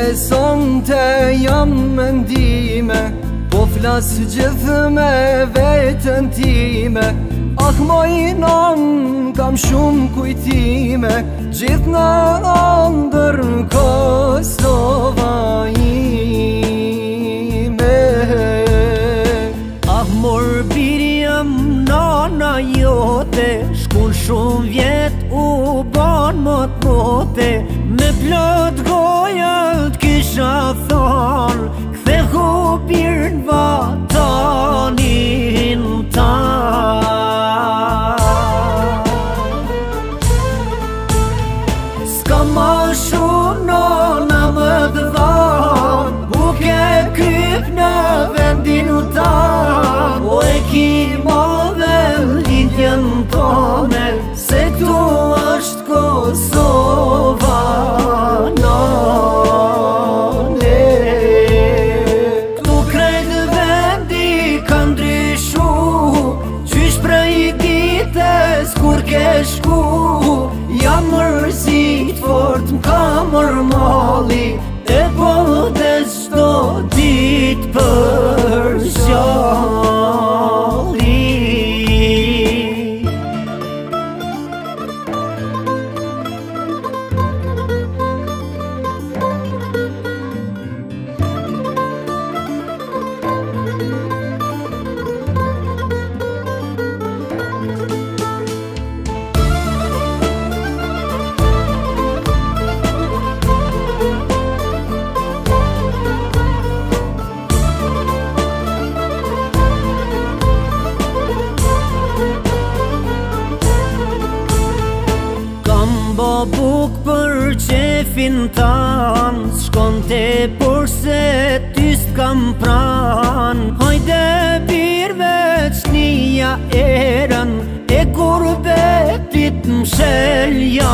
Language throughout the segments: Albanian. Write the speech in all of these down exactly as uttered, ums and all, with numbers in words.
sonte jam mendime, po flas gjithë me vetën time. Ah moj non, kam shumë kujtime, gjithë në andër Kosova ime. Ah mor biri jam nana jote, shkun shumë vjet u ban mot mote. Me plot goja t'kisha thon, kthe hupir n'vatanin tan. Ska ma shumë nona më dhan, u ke kryp në vendin u tan. O e ki ma dhe lindjen tone, se tu është Kosova nane. Ktu krejt vendi ka ndryshu, qysh prej dites kur ke shku. Jam mërzit fort m'ka mërmali, e po des qdo dit për zjalli. Bo buk për qefin tan, shkon te por se ty s'kam pran. Hajde birve qnia erën, e kur betit m'shelja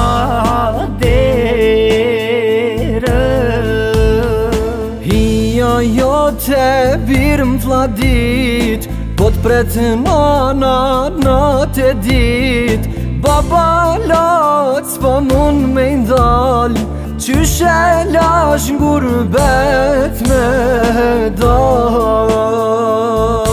derën. Hija jote bir m'fladit, po t'pret nana natë e dit. Baba lat s'po mun me ndal, qysh e lash n'gurbet me dal.